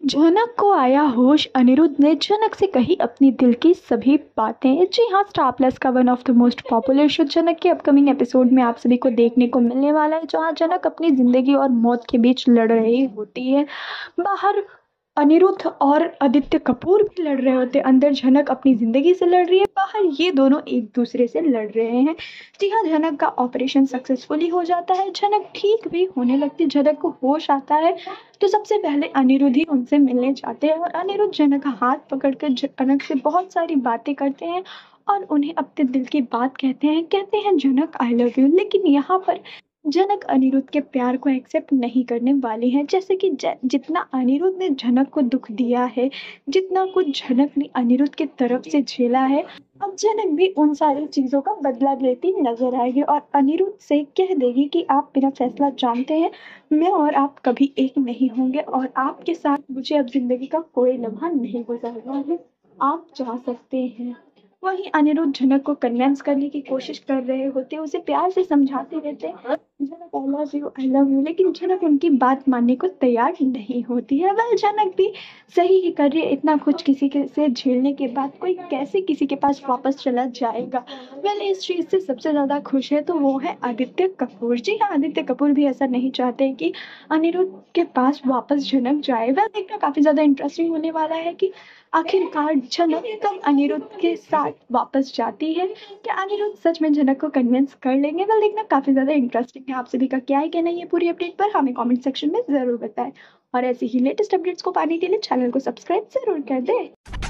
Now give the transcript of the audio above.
झनक को आया होश, अनिरुद्ध ने झनक से कही अपनी दिल की सभी बातें। जी हाँ, स्टार प्लस का one of the most popular show Jhanak के अपकमिंग एपिसोड में आप सभी को देखने को मिलने वाला है, जहाँ झनक अपनी जिंदगी और मौत के बीच लड़ रही होती है। बाहर अनिरुद्ध और आदित्य कपूर भी लड़ रहे होते, अंदर झनक अपनी जिंदगी से लड़ रही है, बाहर ये दोनों एक दूसरे से लड़ रहे हैं। जी हाँ, झनक का ऑपरेशन सक्सेसफुली हो जाता है, झनक ठीक भी होने लगती, झनक को होश आता है। तो सबसे पहले अनिरुद्ध ही उनसे मिलने जाते हैं और अनिरुद्ध झनक का हाथ पकड़कर झनक से बहुत सारी बातें करते हैं और उन्हें अपने दिल की बात कहते हैं झनक आई लव यू। लेकिन यहाँ पर झनक अनिरुद्ध के प्यार को एक्सेप्ट नहीं करने वाली है। जैसे कि जितना अनिरुद्ध ने झनक को दुख दिया है, जितना कुछ झनक ने अनिरुद्ध की तरफ से झेला है, अब झनक भी उन सारी चीज़ों का बदला लेती नजर आएगी और अनिरुद्ध से कह देगी कि आप मेरा फैसला जानते हैं, मैं और आप कभी एक नहीं होंगे और आपके साथ मुझे अब जिंदगी का कोई लम्हा नहीं गुजारना है, आप जा सकते हैं। वहीं अनिरुद्ध झनक को कन्विंस करने की कोशिश कर रहे होते, उसे प्यार से समझाते रहते हैं, झनक आई लव यू, लेकिन झनक उनकी बात मानने को तैयार नहीं होती है। वह झनक भी सही ही कर रही है, इतना कुछ किसी के से झेलने के बाद कोई कैसे किसी के पास वापस चला जाएगा। वेल, इस चीज़ से सबसे ज़्यादा खुश है तो वो है आदित्य कपूर। जी हाँ, आदित्य कपूर भी ऐसा नहीं चाहते कि अनिरुद्ध के पास वापस झनक जाए। वह देखना काफ़ी ज़्यादा इंटरेस्टिंग होने वाला है कि आखिरकार झनक कब अनिरुद्ध के साथ वापस जाती है। क्या अनिरुद्ध सच में झनक को कन्विंस कर लेंगे? वेल, देखना काफ़ी ज़्यादा इंटरेस्टिंग है। आप सभी का क्या है कहना है ये पूरी अपडेट पर हमें कमेंट सेक्शन में ज़रूर बताएं और ऐसी ही लेटेस्ट अपडेट्स को पाने के लिए चैनल को सब्सक्राइब ज़रूर कर दें।